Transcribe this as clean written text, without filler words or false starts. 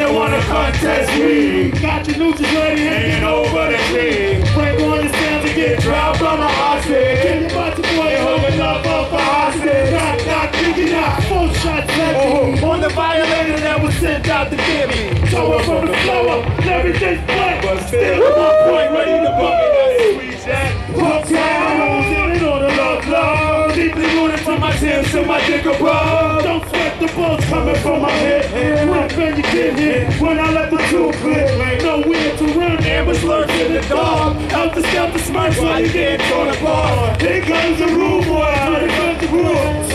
don't wanna contest me. Got the neutral ready, Hanging over the tree. break on the stand to get Dropped on the hostage. Kill your body boy, Holding up for hostage. knock, thinking out, 4 shots left. On the violator that was sent out to get me. Tore up from the floor, everything's black, But still on point, ready to bump it. That sweet jack. Uptown, it on the love, Deeply rooted from my Timbs to my dick above. don't sweat the bullets coming from my head. When you get hit, when I let the two clip, nowhere to run. Ambush lurks in the dark. Helter skelter smirks while you get torn apart. Here comes the rude boy, here comes the rude.